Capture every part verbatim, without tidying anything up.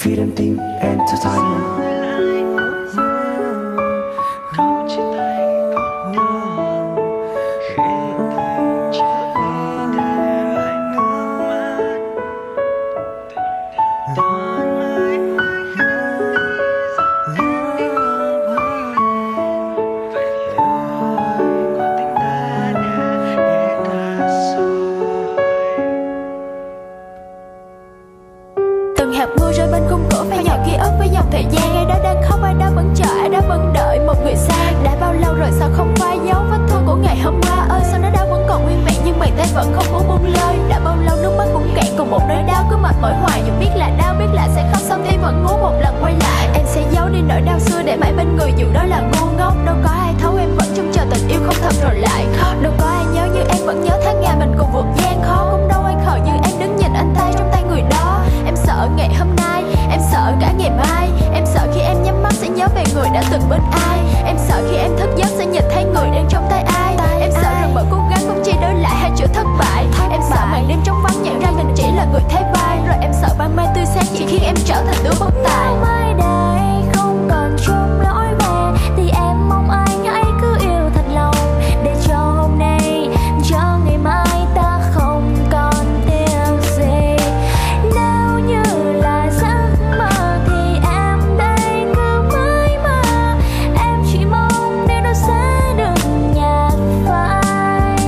Freedom Team Entertainment. Từng hạt mưa rơi bên khung cửa phai nhạt ký ức với dòng thời gian. Ai đó đang khóc, ai đó vẫn chờ, ai đó vẫn đợi một người sang. Đã bao lâu rồi sao không phai dấu vết thương của ngày hôm qua ơi, sao nó đau vẫn còn nguyên vẹn nhưng bàn tay vẫn không muốn buông lơi. Đã bao lâu nước mắt cũng cạn cùng một nỗi đau cứ mệt mỏi hoài, dù biết là đau biết là sẽ khóc xong thì vẫn muốn một lần quay lại. Em sẽ giấu đi nỗi đau xưa để mãi bên người dù đó là ngu ngốc. Đâu có ai thấu em vẫn trông chờ tình yêu không thật rồi lại khóc. Đâu có ai nhớ như em vẫn nhớ tháng ngày mình cùng vượt gian khó. Cũng đâu ai khờ như em đứng nhìn anh tay trong tay người đó. Em sợ ngày hôm nay, em sợ cả ngày mai. Em sợ khi em nhắm mắt sẽ nhớ về người đã từng bên ai. Em sợ khi em thức giấc sẽ nhìn thấy người đang trong tay ai. Em sợ rằng bởi cố gắng không chỉ đổi lại hai chữ thất bại. Em sợ màn đêm trong vắng nhận ra mình chỉ là người thay vai. Rồi em sợ ban mai tươi sáng chỉ khiến em trở thành đứa bất tài. Mai đây không còn chung lối về thì em mong anh hãy cứ yêu thật lòng, để cho hôm nay, cho ngày mai ta không còn tiếc gì. Nếu như là giấc mơ thì em đây cứ mãi mơ. Em chỉ mong điều đó sẽ được nhạt phai.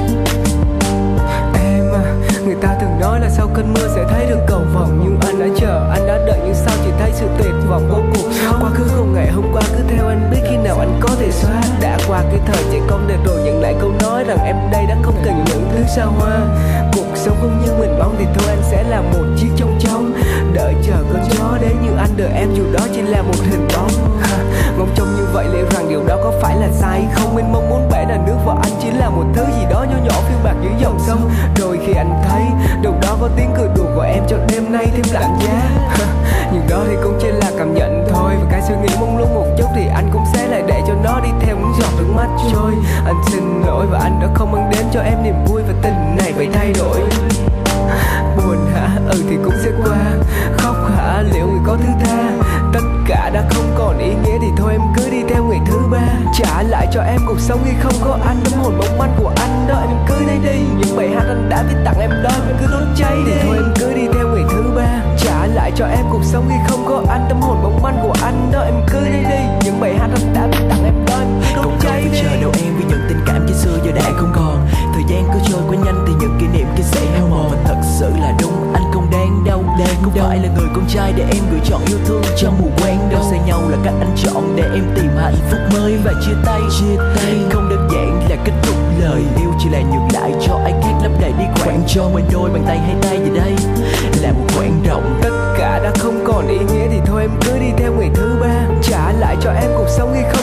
Em à, người ta thường nói là sau cơn mưa sẽ thấy được cầu vồng. Nhưng anh đã chờ, anh đã đợi nhưng sao chỉ thấy sự tuyệt vọng của cuộc sống. Quá khứ không ngày hôm qua cứ theo anh, biết khi nào anh có thể xóa. Đã qua cái thời trẻ con để rồi nhận lại câu nói rằng em đây đã không cần những thứ xa hoa. Cuộc sống không như mình mong thì thôi anh sẽ là một chiếc trống trống, đợi chờ cơn gió đến như anh đợi em dù đó chỉ là một hình bóng. Mong trông như vậy liệu rằng điều đó có phải là sai không? Mình mong muốn bể là nước và anh chỉ là một thứ gì đó nhỏ nhỏ phiêu bạc dưới dòng sông. Rồi khi anh thấy đâu đó có tiếng cười đùa của em cho đêm nay thêm lạnh giá. Nhưng đó thì cũng chỉ là cảm nhận thôi, và cái suy nghĩ mông lung một chút thì anh cũng sẽ lại để cho nó đi theo những giọt nước mắt trôi. Anh xin lỗi và anh đã không mang đến cho em niềm vui, và tình này phải thay đổi. Buồn hả? Ừ thì cũng sẽ qua. Khóc hả? Liệu người có thứ tha? Tất cả đã không còn ý nghĩa thì thôi em cứ đi theo người thứ ba. Trả lại cho em cuộc sống khi không có anh, tâm hồn mong manh của anh đó em cứ lấy đi. Những bài hát anh đã viết tặng em đó em cứ đốt cháy đi. Thì thôi em cứ đi theo người thứ ba. Trả lại cho em cuộc sống khi không có anh, tâm hồn mong manh của anh đó em cứ lấy đi. Những bài hát anh đã viết tặng em đó em cứ đốt cháy đi. Không chờ đâu em, vì những tình cảm khi xưa giờ đã không còn. Thời gian cứ trôi qua nhanh thì những kỷ niệm kia sẽ hao mòn. Và thật sự là đúng, anh không đáng đâu. Đây không phải là người con trai để em gửi chọn yêu thương trong mù quáng đâu. Xa nhau là cách anh chọn để em tìm hạnh phúc mới. Và chia tay, chia tay không đơn giản là kết thúc lời yêu, chỉ là nhường lại cho ai khác lấp đầy đi khoảng cho mỗi đôi bàn tay hai tay về đây là một khoảng rộng. Tất cả đã không còn ý nghĩa thì thôi em cứ đi theo người thứ ba. Trả lại cho em cuộc sống khi không